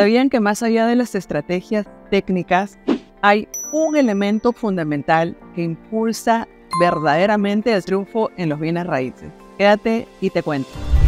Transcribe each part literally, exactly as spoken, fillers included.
¿Sabían que más allá de las estrategias técnicas, hay un elemento fundamental que impulsa verdaderamente el triunfo en los bienes raíces? Quédate y te cuento.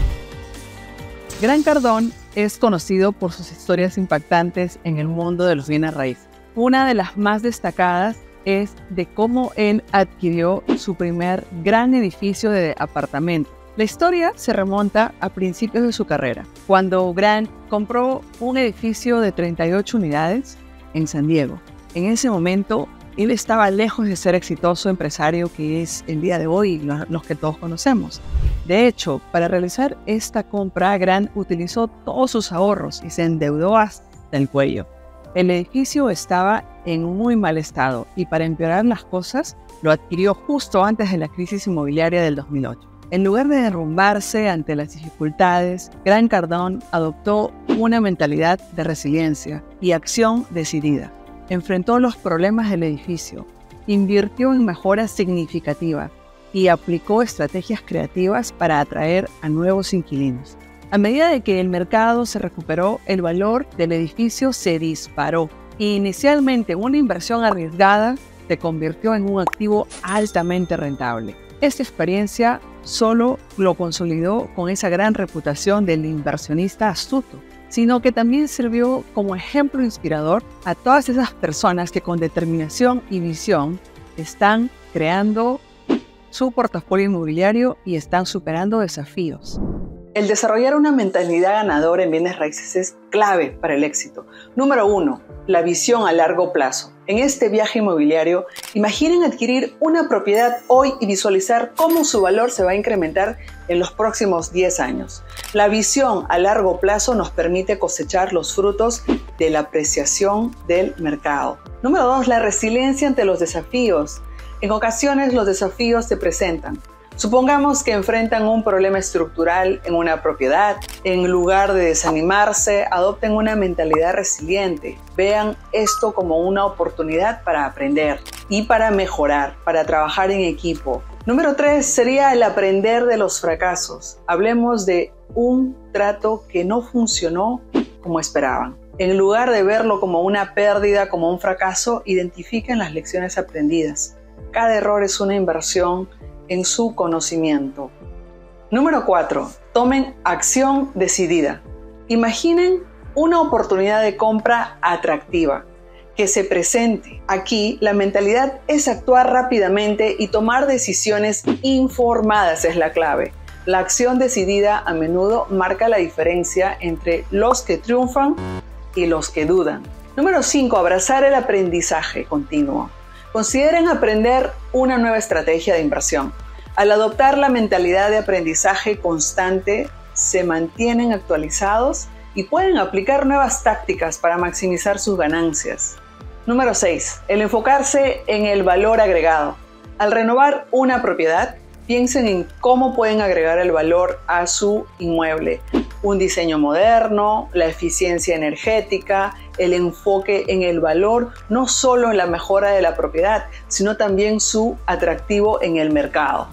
Grant Cardone es conocido por sus historias impactantes en el mundo de los bienes raíces. Una de las más destacadas es de cómo él adquirió su primer gran edificio de apartamentos. La historia se remonta a principios de su carrera, cuando Grant compró un edificio de treinta y ocho unidades en San Diego. En ese momento, él estaba lejos de ser exitoso empresario que es el día de hoy, los que todos conocemos. De hecho, para realizar esta compra, Grant utilizó todos sus ahorros y se endeudó hasta el cuello. El edificio estaba en muy mal estado y para empeorar las cosas, lo adquirió justo antes de la crisis inmobiliaria del dos mil ocho. En lugar de derrumbarse ante las dificultades, Grant Cardone adoptó una mentalidad de resiliencia y acción decidida. Enfrentó los problemas del edificio, invirtió en mejoras significativas y aplicó estrategias creativas para atraer a nuevos inquilinos. A medida de que el mercado se recuperó, el valor del edificio se disparó y inicialmente una inversión arriesgada se convirtió en un activo altamente rentable. Esta experiencia solo lo consolidó con esa gran reputación del inversionista astuto, sino que también sirvió como ejemplo inspirador a todas esas personas que con determinación y visión están creando su portafolio inmobiliario y están superando desafíos. El desarrollar una mentalidad ganadora en bienes raíces es clave para el éxito. Número uno, la visión a largo plazo. En este viaje inmobiliario, imaginen adquirir una propiedad hoy y visualizar cómo su valor se va a incrementar en los próximos diez años. La visión a largo plazo nos permite cosechar los frutos de la apreciación del mercado. Número dos, la resiliencia ante los desafíos. En ocasiones los desafíos se presentan. Supongamos que enfrentan un problema estructural en una propiedad. En lugar de desanimarse, adopten una mentalidad resiliente. Vean esto como una oportunidad para aprender y para mejorar, para trabajar en equipo. Número tres sería el aprender de los fracasos. Hablemos de un trato que no funcionó como esperaban. En lugar de verlo como una pérdida, como un fracaso, identifiquen las lecciones aprendidas. Cada error es una inversión en su conocimiento. Número cuatro. Tomen acción decidida. Imaginen una oportunidad de compra atractiva que se presente. Aquí la mentalidad es actuar rápidamente y tomar decisiones informadas es la clave. La acción decidida a menudo marca la diferencia entre los que triunfan y los que dudan. Número cinco. Abrazar el aprendizaje continuo. Consideren aprender una nueva estrategia de inversión. Al adoptar la mentalidad de aprendizaje constante, se mantienen actualizados y pueden aplicar nuevas tácticas para maximizar sus ganancias. Número seis. El enfocarse en el valor agregado. Al renovar una propiedad, piensen en cómo pueden agregar el valor a su inmueble. Un diseño moderno, la eficiencia energética, el enfoque en el valor, no solo en la mejora de la propiedad, sino también su atractivo en el mercado.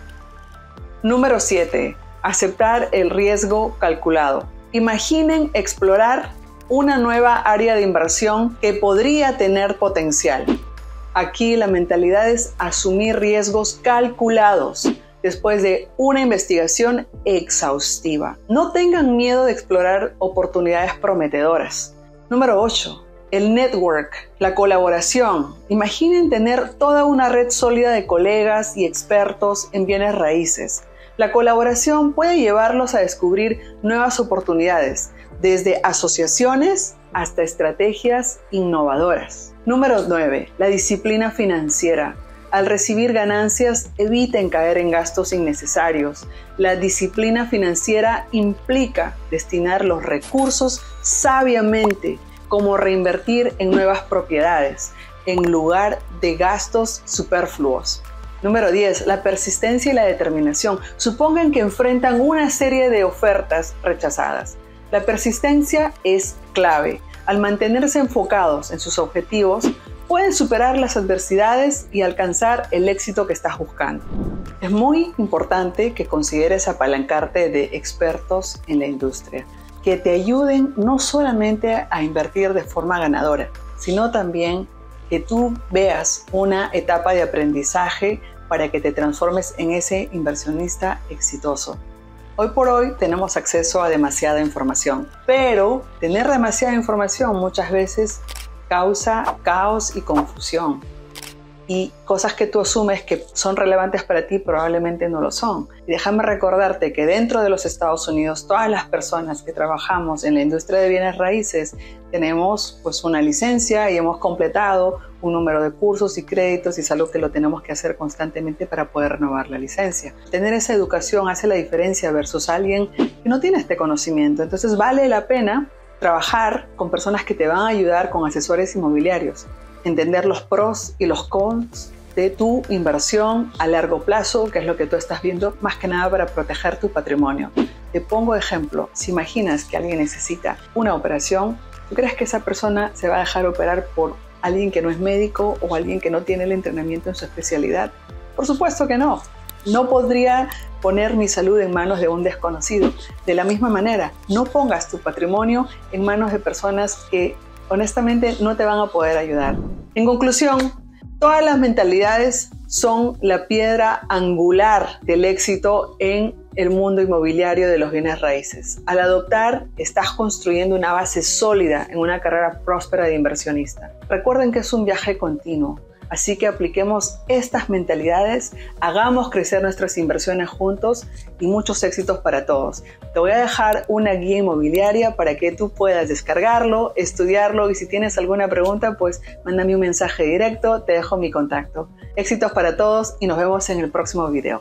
Número siete. Aceptar el riesgo calculado. Imaginen explorar una nueva área de inversión que podría tener potencial. Aquí la mentalidad es asumir riesgos calculados después de una investigación exhaustiva. No tengan miedo de explorar oportunidades prometedoras. Número ocho. El network, la colaboración. Imaginen tener toda una red sólida de colegas y expertos en bienes raíces. La colaboración puede llevarlos a descubrir nuevas oportunidades, desde asociaciones hasta estrategias innovadoras. Número nueve. La disciplina financiera. Al recibir ganancias, eviten caer en gastos innecesarios. La disciplina financiera implica destinar los recursos sabiamente, como reinvertir en nuevas propiedades, en lugar de gastos superfluos. Número diez. La persistencia y la determinación. Supongan que enfrentan una serie de ofertas rechazadas. La persistencia es clave. Al mantenerse enfocados en sus objetivos, pueden superar las adversidades y alcanzar el éxito que estás buscando. Es muy importante que consideres apalancarte de expertos en la industria. que te ayuden no solamente a invertir de forma ganadora, sino también que tú veas una etapa de aprendizaje para que te transformes en ese inversionista exitoso. Hoy por hoy tenemos acceso a demasiada información, pero tener demasiada información muchas veces causa caos y confusión. Y cosas que tú asumes que son relevantes para ti probablemente no lo son. Y déjame recordarte que dentro de los Estados Unidos, todas las personas que trabajamos en la industria de bienes raíces tenemos pues una licencia y hemos completado un número de cursos y créditos, y es algo que lo tenemos que hacer constantemente para poder renovar la licencia. Tener esa educación hace la diferencia versus alguien que no tiene este conocimiento. Entonces vale la pena trabajar con personas que te van a ayudar, con asesores inmobiliarios. Entender los pros y los cons de tu inversión a largo plazo, que es lo que tú estás viendo, más que nada para proteger tu patrimonio. Te pongo ejemplo, si imaginas que alguien necesita una operación, ¿tú crees que esa persona se va a dejar operar por alguien que no es médico o alguien que no tiene el entrenamiento en su especialidad? Por supuesto que no. No podría poner mi salud en manos de un desconocido. De la misma manera, no pongas tu patrimonio en manos de personas que honestamente no te van a poder ayudar. En conclusión, todas las mentalidades son la piedra angular del éxito en el mundo inmobiliario de los bienes raíces. Al adoptar, estás construyendo una base sólida en una carrera próspera de inversionista. Recuerden que es un viaje continuo. Así que apliquemos estas mentalidades, hagamos crecer nuestras inversiones juntos y muchos éxitos para todos. Te voy a dejar una guía inmobiliaria para que tú puedas descargarlo, estudiarlo, y si tienes alguna pregunta, pues mándame un mensaje directo, te dejo mi contacto. Éxitos para todos y nos vemos en el próximo video.